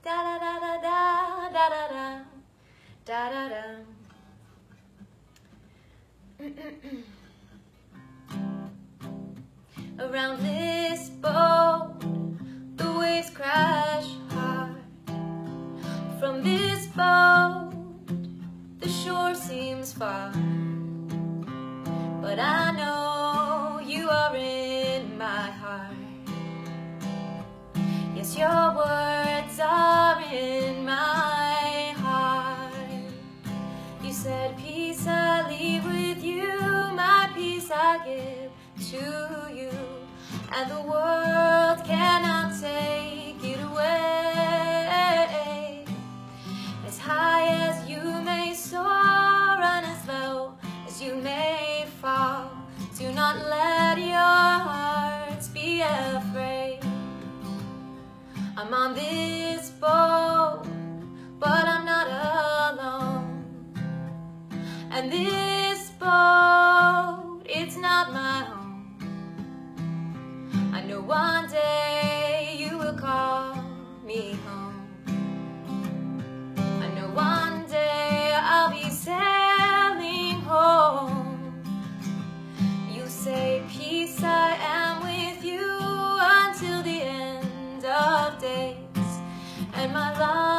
da da da da da da da da da da. Around this boat, the waves crash hard. From this boat, the shore seems far, but I know you are in my heart. Yes, your words are in my heart. You said, peace I leave with you, my peace I give to you, and the world cannot take it away. As high as you may soar and as low as you may fall, do not let your hearts be afraid. I'm on this boat, but I'm not alone, and this boat, it's not my home. I know one day you will call me home. I know one day I'll be sailing home. You say, peace I am with you until the end of days, and my love